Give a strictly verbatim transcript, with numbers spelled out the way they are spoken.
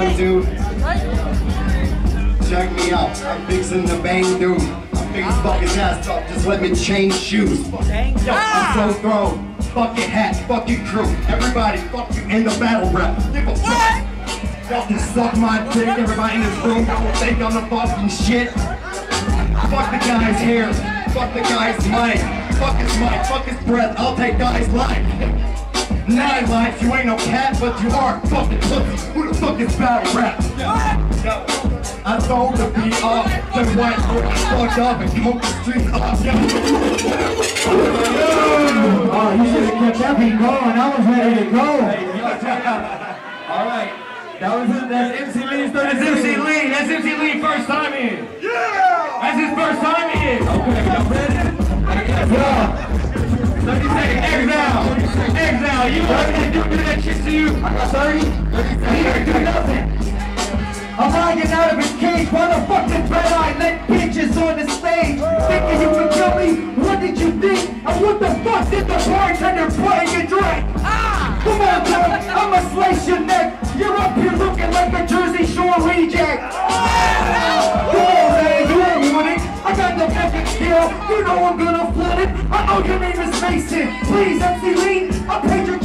young dude. Check me out, I'm fixing the bang dude. I'm fixing fucking ass up, just let me change shoes. Yo, I'm so thrown. Fucking hat, fucking crew. Everybody, fuck you in the battle rap. Give a fuck. Y'all can suck my dick. Everybody in this room don't think I'm the fucking shit. Fuck the guy's hair. Fuck the guy's mic. Fuck his mic. Fuck his breath. I'll take guy's life. Nine lives, you ain't no cat, but you are fucking pussy. Who the fuck is battle rap? Yo, I sold the beat up, then went fucked up and cooked the streets up. Oh, you should have kept that beat going. I was ready to go. Alright, that was it. That's M C Lee's third. That's M C Lee. That's M C Lee first time in. Yeah! That's his first time in. Okay, y'all ready? Yeah. thirty seconds. Exzile. Exzile. You ready to do that shit to you? I got thirty. He ain't do nothing. I'm riding out of his cage. Why the fuck did Red Eye let bitches on the stage? Thinking you could kill me? What did you think? And what the fuck did the bartender put in your drink? Ah! Come on, dog. I'ma slice your neck. You're up here looking like a Jersey Shore reject. Ah! Come on, man. You ain't want it. I got the fucking skill. You know I'm gonna flood it. I know your name is Mason. Please, M C Lee, I'll pay your